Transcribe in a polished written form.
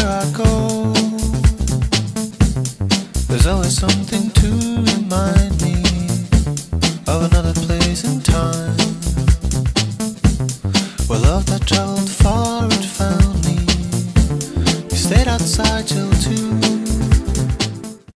where I go, there's always something to remind me of another place and time, where love that traveled